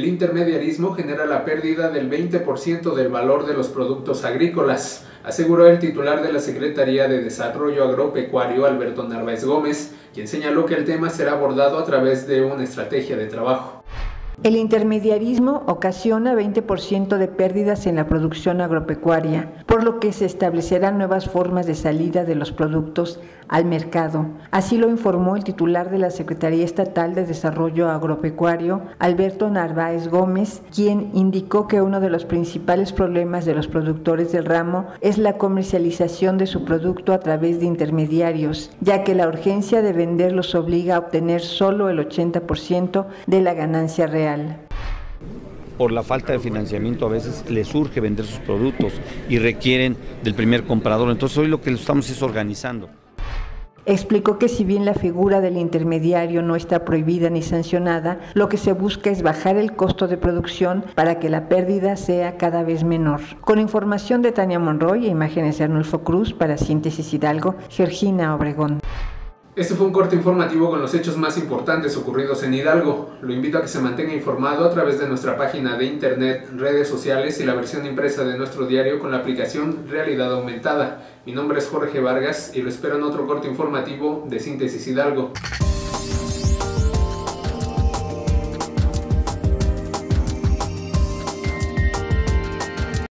El intermediarismo genera la pérdida del 20% del valor de los productos agrícolas, aseguró el titular de la Secretaría de Desarrollo Agropecuario, Alberto Narváez Gómez, quien señaló que el tema será abordado a través de una estrategia de trabajo. El intermediarismo ocasiona 20% de pérdidas en la producción agropecuaria, por lo que se establecerán nuevas formas de salida de los productos al mercado. Así lo informó el titular de la Secretaría Estatal de Desarrollo Agropecuario, Alberto Narváez Gómez, quien indicó que uno de los principales problemas de los productores del ramo es la comercialización de su producto a través de intermediarios, ya que la urgencia de vender los obliga a obtener solo el 80% de la ganancia real. Por la falta de financiamiento a veces les urge vender sus productos y requieren del primer comprador. Entonces hoy lo que estamos es organizando. Explicó que si bien la figura del intermediario no está prohibida ni sancionada, lo que se busca es bajar el costo de producción para que la pérdida sea cada vez menor. Con información de Tania Monroy e imágenes de Arnulfo Cruz para Síntesis Hidalgo, Georgina Obregón. Este fue un corte informativo con los hechos más importantes ocurridos en Hidalgo. Lo invito a que se mantenga informado a través de nuestra página de internet, redes sociales y la versión impresa de nuestro diario con la aplicación Realidad Aumentada. Mi nombre es Jorge Vargas y lo espero en otro corte informativo de Síntesis Hidalgo.